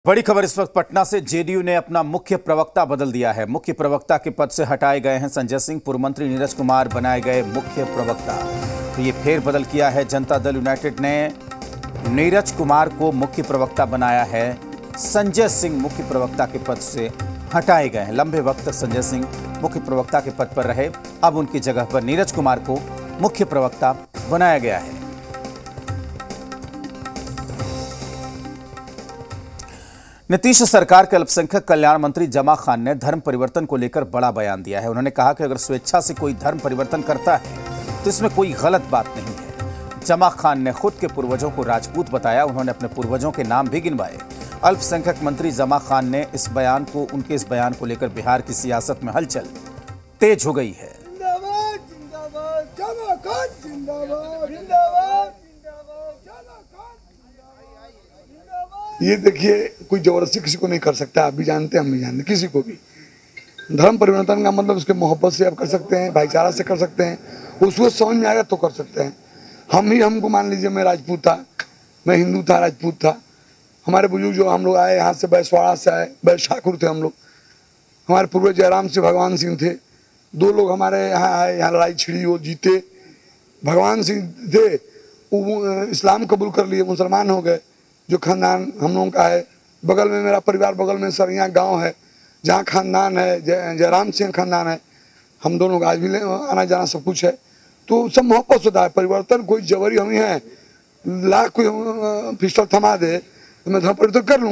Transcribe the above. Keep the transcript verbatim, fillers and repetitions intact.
बड़ी खबर इस वक्त पटना से। जेडीयू ने अपना मुख्य प्रवक्ता बदल दिया है। मुख्य प्रवक्ता के पद से हटाए गए हैं संजय सिंह। पूर्व मंत्री नीरज कुमार बनाए गए मुख्य प्रवक्ता। तो ये फेर बदल किया है। जनता दल यूनाइटेड ने नीरज कुमार को मुख्य प्रवक्ता बनाया है। संजय सिंह मुख्य प्रवक्ता के पद से हटाए गए हैं। लंबे वक्त तक संजय सिंह मुख्य प्रवक्ता के पद पर रहे। अब उनकी जगह पर नीरज कुमार को मुख्य प्रवक्ता बनाया गया है। नीतीश सरकार के अल्पसंख्यक कल्याण मंत्री जमा खान ने धर्म परिवर्तन को लेकर बड़ा बयान दिया है। उन्होंने कहा कि अगर स्वेच्छा से कोई धर्म परिवर्तन करता है तो इसमें कोई गलत बात नहीं है। जमा खान ने खुद के पूर्वजों को राजपूत बताया। उन्होंने अपने पूर्वजों के नाम भी गिनवाए। अल्पसंख्यक मंत्री जमा खान ने इस बयान को उनके इस बयान को लेकर बिहार की सियासत में हलचल तेज हो गई है। जिंदाबाद जिंदाबाद जमा खान जिंदाबाद जिंदाबाद ये देखिए, कोई जबरदस्ती किसी को नहीं कर सकता। आप भी जानते हैं, हम भी जानते, किसी को भी धर्म परिवर्तन का मतलब उसके मोहब्बत से आप कर सकते हैं, भाईचारा से कर सकते हैं। उसको समझ में आएगा तो कर सकते हैं। हम ही हमको मान लीजिए, मैं राजपूत था, मैं हिंदू था, राजपूत था। हमारे बुजुर्ग जो हम लोग आए यहाँ से, बैसवाड़ा से आए, बैस ठाकुर थे हम लोग। हमारे पूर्वज जयराम से भगवान सिंह थे। दो लोग हमारे यहाँ आए, यहाँ लड़ाई छिड़ी, वो जीते। भगवान सिंह थे, वो इस्लाम कबूल कर लिए, मुसलमान हो गए। जो खानदान हम लोगों का है, बगल में मेरा परिवार, बगल में सरिया गांव है, जहाँ खानदान है, जय जयराम सिंह खानदान है। हम दोनों का आज भी आना जाना सब कुछ है। तो सब मोहब्बत होता है। परिवर्तन कोई जबरी हम ही है, लाख कोई पिस्टल थमा दे तो मैं धर्म परिवर्तन कर लूँ।